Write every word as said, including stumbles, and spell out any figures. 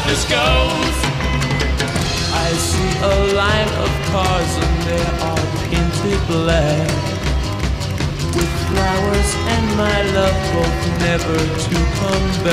this goes. I see a line of cars and they are painted black, with flowers and my love both never to come back.